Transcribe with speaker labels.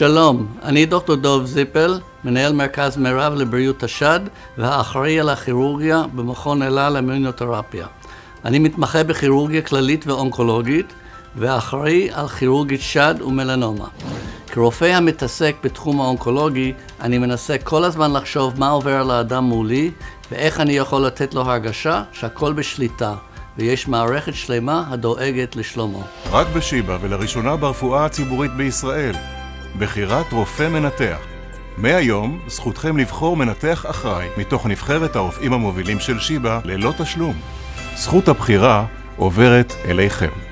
Speaker 1: שלום, אני דוקטור דוב זיפל, מנהל מרכז מירב לבריאות השד והאחראי על הכירורגיה במכון אלה לאימונותרפיה. אני מתמחה בכירורגיה כללית ואונקולוגית ואחראי על כירורגית שד ומלנומה. כרופא המתעסק בתחום האונקולוגי, אני מנסה כל הזמן לחשוב מה עובר על האדם מולי ואיך אני יכול לתת לו הרגשה שהכל בשליטה ויש מערכת שלמה הדואגת לשלומו.
Speaker 2: רק בשיבא ולראשונה ברפואה הציבורית בישראל, בחירת רופא מנתח. מהיום זכותכם לבחור מנתח אחראי מתוך נבחרת הרופאים המובילים של שיבא ללא תשלום. זכות הבחירה עוברת אליכם.